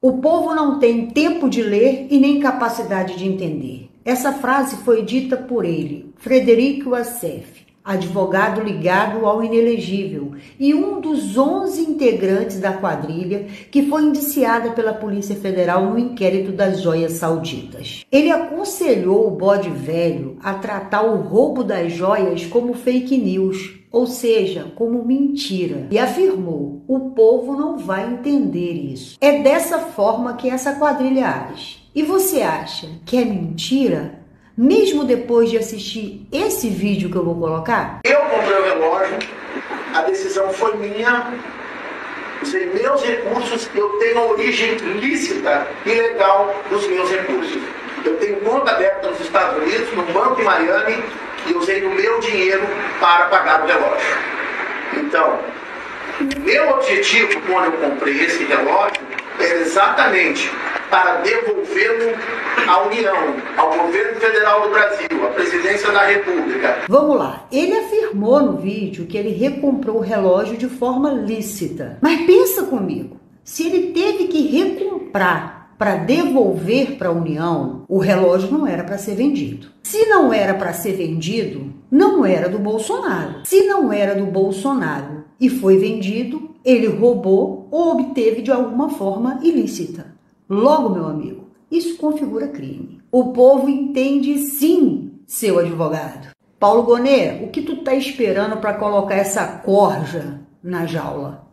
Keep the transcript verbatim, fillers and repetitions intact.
O povo não tem tempo de ler e nem capacidade de entender. Essa frase foi dita por ele, Frederico Wassef, advogado ligado ao inelegível e um dos onze integrantes da quadrilha que foi indiciada pela Polícia Federal no inquérito das joias sauditas. Ele aconselhou o bode velho a tratar o roubo das joias como fake news, ou seja, como mentira, e afirmou: o povo não vai entender isso. É dessa forma que essa quadrilha age. E você acha que é mentira? Mesmo depois de assistir esse vídeo que eu vou colocar? Eu comprei o relógio, a decisão foi minha, usei meus recursos, eu tenho a origem lícita e legal dos meus recursos. Eu tenho conta aberta nos Estados Unidos, no Banco de Miami, e usei o meu dinheiro para pagar o relógio. Então, meu objetivo quando eu comprei esse relógio era exatamente para devolvê-lo à União, ao governo federal do Brasil, à presidência da República. Vamos lá, ele afirmou no vídeo que ele recomprou o relógio de forma lícita. Mas pensa comigo, se ele teve que recomprar para devolver para a União, o relógio não era para ser vendido. Se não era para ser vendido, não era do Bolsonaro. Se não era do Bolsonaro e foi vendido, ele roubou ou obteve de alguma forma ilícita. Logo, meu amigo, isso configura crime. O povo entende sim, seu advogado. Paulo Gonet, o que tu tá esperando para colocar essa corja na jaula?